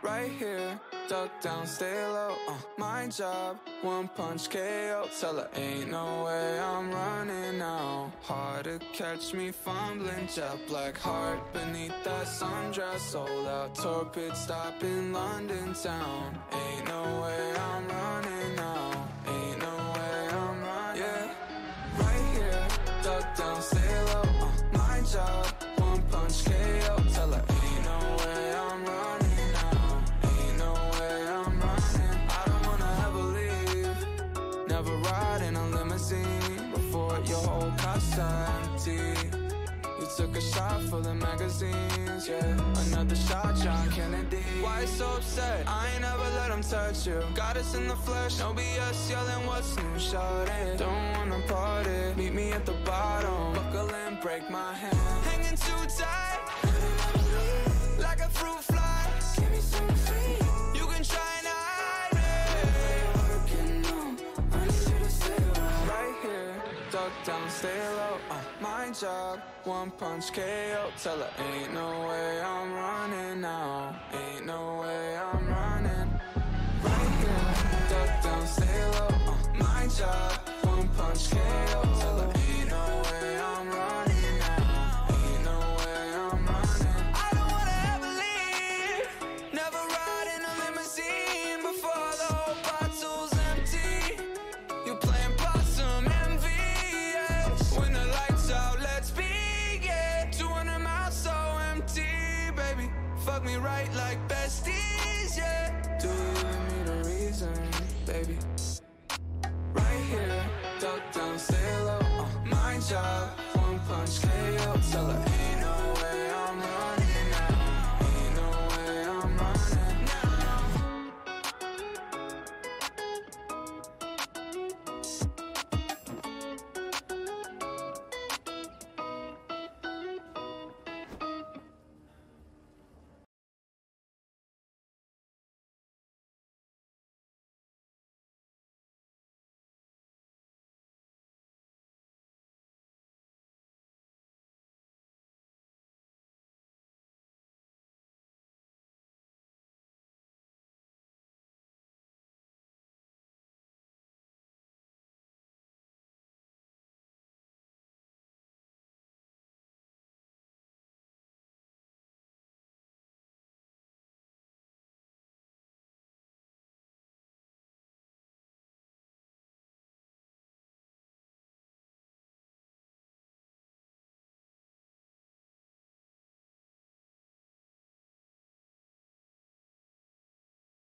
right here, duck down, stay low, my job, one punch KO. Tell her ain't no way I'm running now. Hard to catch me fumbling, jet black heart beneath that sundress. Sold out tour pit stop in London town. Ain't no way I'm running now. Ain't no way I'm running. Yeah, right here, duck down, stay low, my job, one punch KO. Tell her ain't no way I'm running now. Ain't no way I'm running. I don't wanna ever leave. Never ride in a limousine before your whole car's empty. You took a shot for the magazines, yeah. Another shot, John Kennedy. Why so upset? I ain't never let him touch you. Got us in the flesh, no BS, yelling what's new, shawty. Don't wanna party, meet me at the bottom. Buckle in, break my hand. Hanging too tight, like a fruit fly. Give me some free. You can try and hide it. Working on, I need you to stay right here. Duck down, stay low, my job, one punch KO. Tell her ain't no way I'm running now. Ain't no way I'm running. Right here, duck down, stay low, my job, one punch KO. Tell her ain't no way I'm running now. Ain't no way I'm running. I don't wanna ever leave. Never ride in a limousine before the whole bottle's empty. You playing possum envy, yeah. When the lights out, let's be, yeah. 200 miles so empty, baby. Fuck me right like bestie.